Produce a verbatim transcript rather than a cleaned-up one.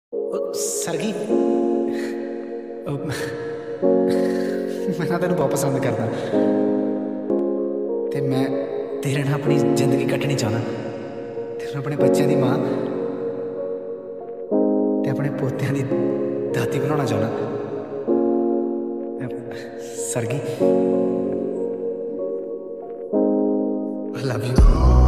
ਉਹ ਸਰਗੀ ਉਹ ਮੈਂ ਨਾ ਤੈਨੂੰ ਬਹੁਤ ਪਸੰਦ ਕਰਦਾ ਤੇ ਮੈਂ ਤੇਰੇ ਨਾਲ ਆਪਣੀ ਜ਼ਿੰਦਗੀ ਕੱਟਣੀ ਚਾਹੁੰਦਾ ਤੇ ਮੈਂ ਆਪਣੇ ਬੱਚਿਆਂ ਦੀ ਮਾਂ ਤੇ ਆਪਣੇ ਪੋਤਿਆਂ ਦੀ ਦਾਦੀ ਬਣਾਉਣਾ ਚਾਹੁੰਦਾ ਸਰਗੀ I love you